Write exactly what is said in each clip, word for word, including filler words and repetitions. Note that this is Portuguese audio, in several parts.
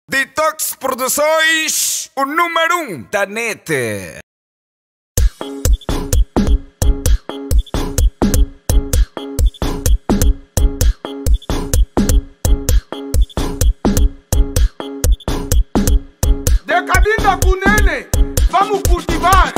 Detox Produções, o número um da net. Decadinha Kunene, vamos cultivar.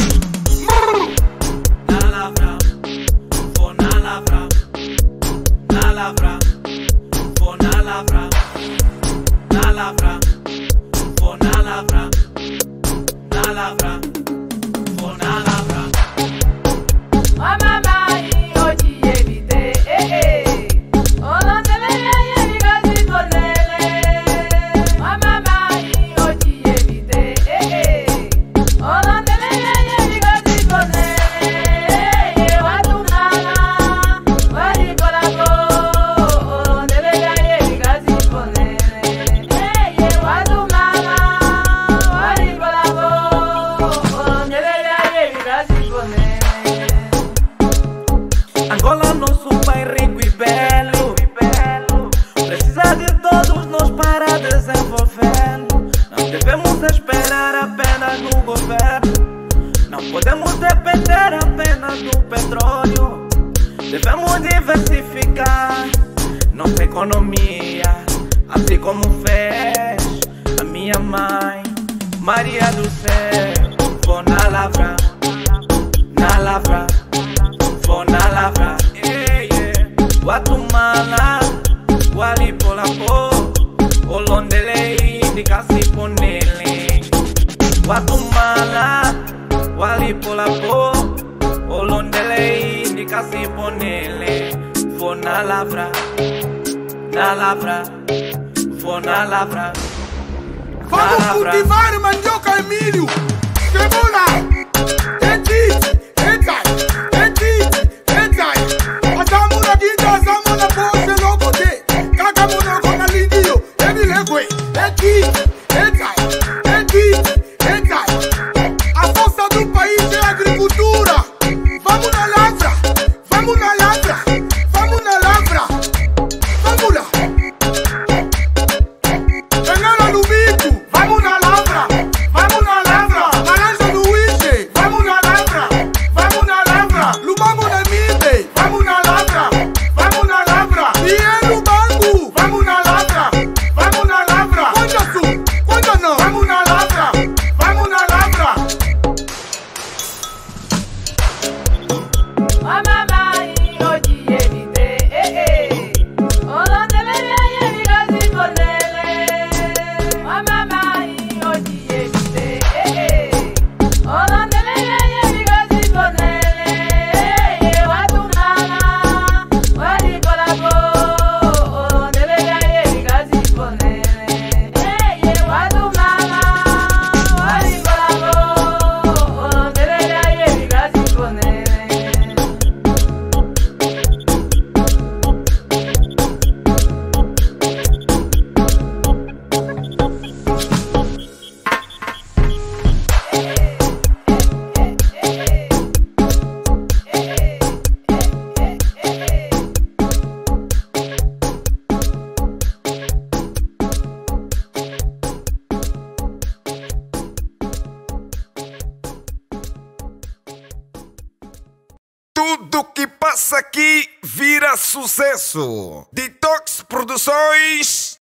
Na lavra, vou na lavra, na lavra, vou na lavra, na lavra, vou na lavra, na lavra, vou na lavra. Ó mamãe, hoje ele tem, eh eh. Olá, telele, ele gosta de cornele. Ó mamãe, hoje ele tem, eh eh. Olá, telele, ele gosta de cornele. Eu atumana, vai colaborou. Olá, telele, ele gosta de cornele. Eu atumana, vai colaborou. Olá, telele, ele gosta de cornele. Angola, nosso pai rico e belo, precisa de todos nós para desenvolver. Não devemos esperar apenas no governo, não podemos depender apenas do petróleo. Devemos diversificar nossa economia, assim como fez a minha mãe, Maria do Céu. Vou na lavra, na lavra, vou na lavra, yeah, yeah. Guatumala, Gualipolapo, Olondele, Indicasi Ponele. Guatumala, Gualipolapo, Olondele, Indicasi Ponele. Vou na lavra, na lavra, vou na lavra, na Vamos lavra. cultivar mandioca e milho. Cebola, eti, etai, eti, etai. Azamu na guinda, azamu na pose logo de. Kakamu na kona lindio, emi legwe. Eti, etai, eti, etai. A força do país é a agricultura. Vamos na lavra, vamos na lavra, vamos na lavra. Vamos lá. Canela no bico, vamos na lavra, vamos na lavra. Laranja no uísque, vamos na lavra, vamos na lavra. Lumango na mide, vamos na lavra, vamos na lavra. E no banco, vamos na lavra, vamos na lavra. Quanto sul, quanto não, vamos na lavra, vamos na lavra. Ó mamãe, hoje ele tem, eh eh. Olá, telele, ele gosta de cornele. Ó mamãe, hoje ele tem, eh eh. Olá, telele, ele gosta de cornele. Eu atumana, vai colaborou. Olá, telele, ele gosta de cornele. Eu atumana, vai colaborou. Olá, telele, ele gosta de cornele. Tudo que passa aqui vira sucesso. Detox Produções.